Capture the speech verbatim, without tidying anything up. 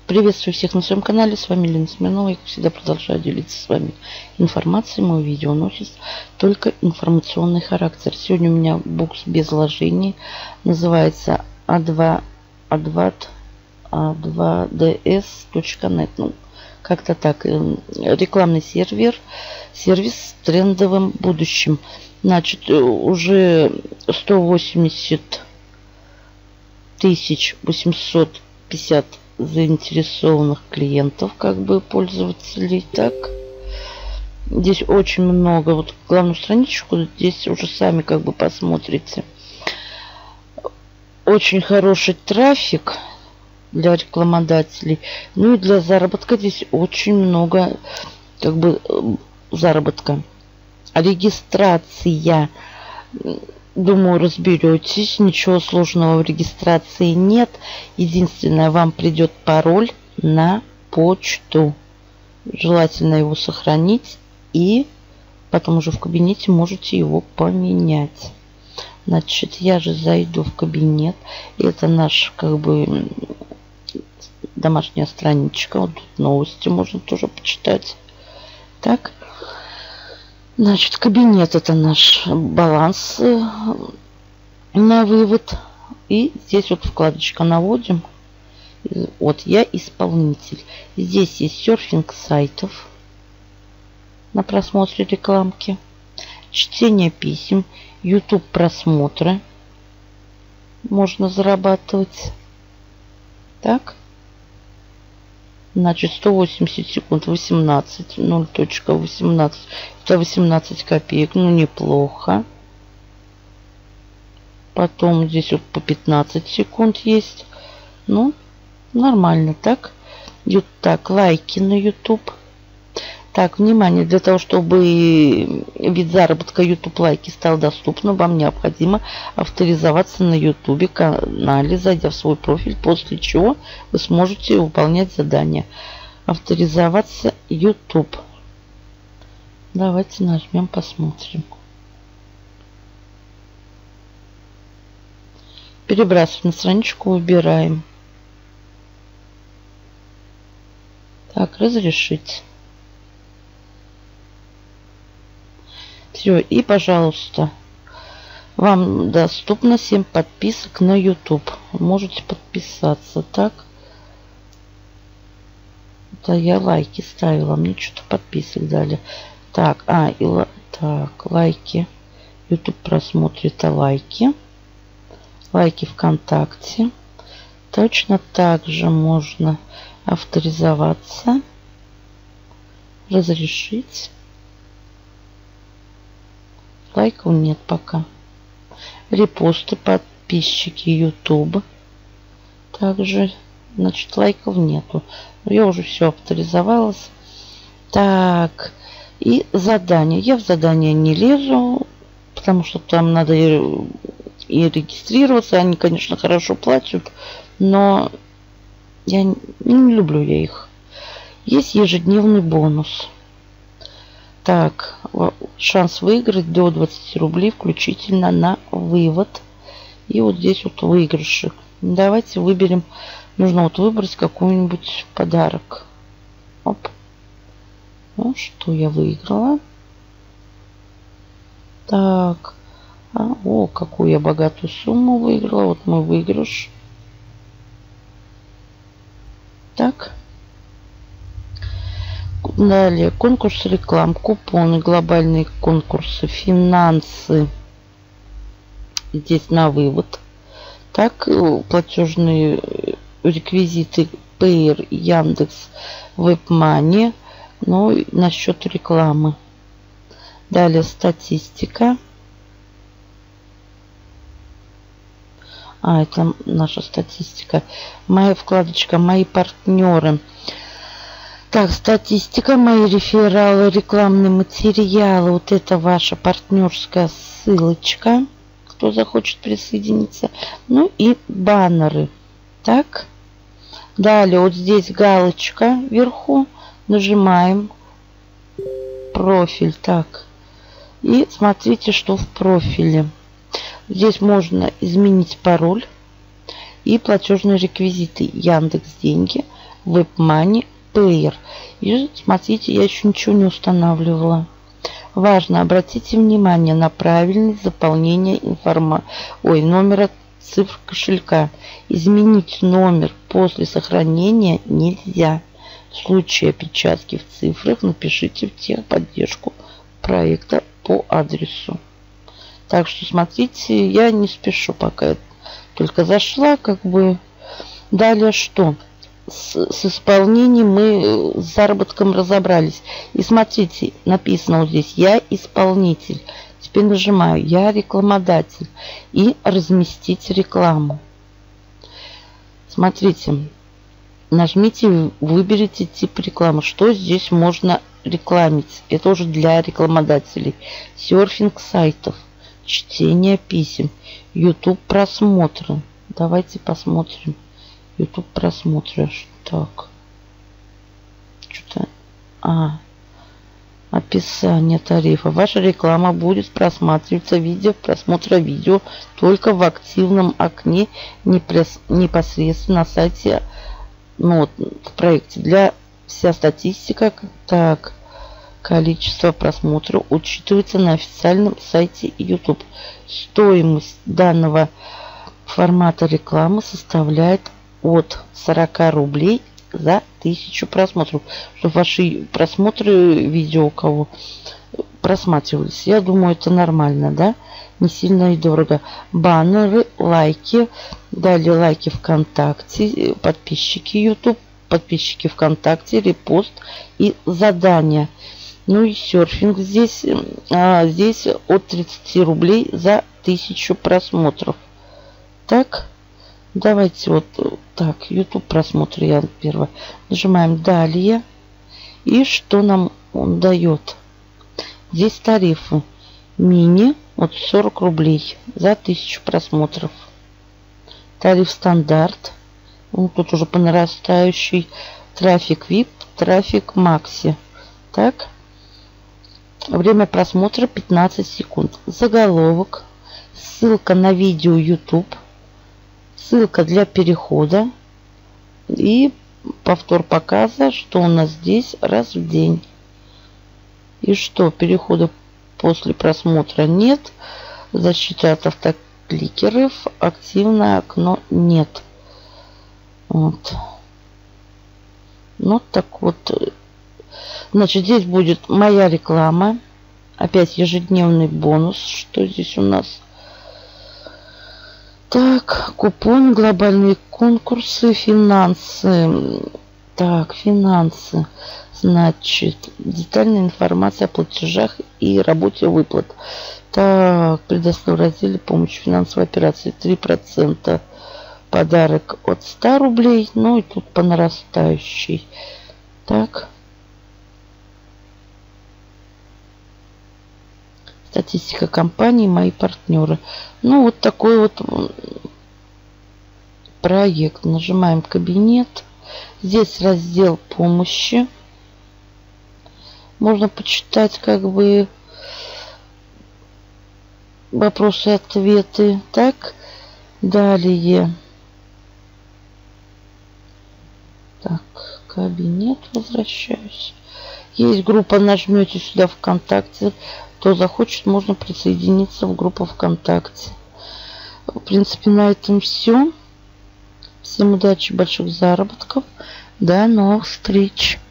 Приветствую всех на своем канале. С вами Лена Смирнова. Я, как всегда, продолжаю делиться с вами информацией. Мое видео носит только информационный характер. Сегодня у меня бокс без вложений. Называется а два ди эс точка нет. Ну, как-то так. Рекламный сервер. Сервис с трендовым будущим. Значит, уже сто восемьдесят тысяч восемьсот пятьдесят заинтересованных клиентов, как бы пользователей. Так, здесь очень много. Вот главную страничку здесь уже сами как бы посмотрите. Очень хороший трафик для рекламодателей. Ну и для заработка здесь очень много как бы заработка. Регистрация. Думаю, разберетесь. Ничего сложного в регистрации нет. Единственное, вам придет пароль на почту. Желательно его сохранить. И потом уже в кабинете можете его поменять. Значит, я же зайду в кабинет. Это наш, как бы, домашняя страничка. Вот тут новости можно тоже почитать. Так. Значит, кабинет — это наш баланс на вывод. И здесь вот вкладочка «Наводим». Вот я исполнитель. Здесь есть серфинг сайтов на просмотре рекламки, чтение писем, YouTube просмотры. Можно зарабатывать. Так. Значит, сто восемьдесят секунд, восемнадцать, ноль точка восемнадцать. Это восемнадцать копеек. Ну, неплохо. Потом здесь вот по пятнадцать секунд есть. Ну, нормально, так. Вот так, лайки на YouTube. Так, внимание, для того, чтобы вид заработка YouTube лайки стал доступным, вам необходимо авторизоваться на YouTube канале, зайдя в свой профиль, после чего вы сможете выполнять задания. Авторизоваться YouTube. Давайте нажмем, посмотрим. Перебрасывать на страничку, выбираем. Так, разрешить. Все, и, пожалуйста, вам доступно семь подписок на YouTube. Можете подписаться, так. Да, я лайки ставила, мне что-то подписок дали. Так, а, и так, лайки. YouTube просмотрит лайки. Лайки ВКонтакте. Точно так же можно авторизоваться. Разрешить. Лайков нет пока. Репосты, подписчики YouTube. Также, значит, лайков нету. Я уже все авторизовалась. Так. И задания. Я в задания не лезу, потому что там надо и, и регистрироваться. Они, конечно, хорошо платят, но я не, не люблю я их. Есть ежедневный бонус. Так, шанс выиграть до двадцати рублей включительно на вывод. И вот здесь вот выигрыши. Давайте выберем. Нужно вот выбрать какой-нибудь подарок. Оп. Ну, что я выиграла? Так. А, о, какую я богатую сумму выиграла. Вот мой выигрыш. Так. Далее, конкурс реклам, купоны, глобальные конкурсы, финансы. Здесь на вывод. Так, платежные реквизиты Payer, Яндекс, WebMoney. Ну, насчет рекламы. Далее, статистика. А, это наша статистика. Моя вкладочка «Мои партнеры». Так, статистика, мои рефералы, рекламные материалы. Вот это ваша партнерская ссылочка, кто захочет присоединиться. Ну и баннеры. Так. Далее вот здесь галочка вверху. Нажимаем профиль. Так. И смотрите, что в профиле. Здесь можно изменить пароль и платежные реквизиты. Яндекс Деньги, WebMoney Payer. И смотрите, я еще ничего не устанавливала. Важно, обратите внимание на правильность заполнения информа... Ой, номера цифр кошелька. Изменить номер после сохранения нельзя. В случае опечатки в цифрах напишите в техподдержку проекта по адресу. Так что смотрите, я не спешу, пока я только зашла, как бы. Далее что? С, с исполнением мы с заработком разобрались. И смотрите, написано вот здесь: я исполнитель. Теперь нажимаю я рекламодатель и разместить рекламу. Смотрите, нажмите, выберите тип рекламы. Что здесь можно рекламить? Это уже для рекламодателей. Серфинг сайтов, чтение писем, YouTube просмотры. Давайте посмотрим. YouTube просмотры. Так. Что-то... А. Описание тарифа. Ваша реклама будет просматриваться в виде просмотра видео только в активном окне непосредственно на сайте, ну, вот, в проекте. Для вся статистика, так, количество просмотров учитывается на официальном сайте YouTube. Стоимость данного формата рекламы составляет от сорока рублей за тысячу просмотров, чтобы ваши просмотры видео у кого просматривались. Я думаю, это нормально, да? Не сильно и дорого. Баннеры, лайки, далее лайки ВКонтакте, подписчики YouTube, подписчики ВКонтакте, репост и задания. Ну и серфинг здесь, а, здесь от тридцати рублей за тысячу просмотров. Так. Давайте вот так, YouTube просмотры я первое. Нажимаем далее. И что нам он дает? Здесь тарифы. Мини от сорок рублей за тысячу просмотров. Тариф стандарт. Ну, тут уже по нарастающей. Трафик ви ай пи, трафик макси. Так. Время просмотра пятнадцать секунд. Заголовок. Ссылка на видео YouTube. Ссылка для перехода и повтор показа, что у нас здесь раз в день. И что, перехода после просмотра нет. Защита от автокликеров. Активное окно нет. Вот. Ну так вот. Значит, здесь будет моя реклама. Опять ежедневный бонус. Что здесь у нас? Так, купон, глобальные конкурсы, финансы. Так, финансы. Значит, детальная информация о платежах и работе выплат. Так, предоставь в разделе помощь финансовой операции три процента. Подарок от ста рублей. Ну и тут по нарастающей. Так. Статистика компании, мои партнеры. Ну, вот такой вот проект. Нажимаем кабинет. Здесь раздел помощи. Можно почитать как бы вопросы и ответы. Так, далее. Так, кабинет, возвращаюсь. Есть группа, нажмете сюда ВКонтакте. Кто захочет, можно присоединиться в группу ВКонтакте. В принципе, на этом все. Всем удачи, больших заработков. До новых встреч.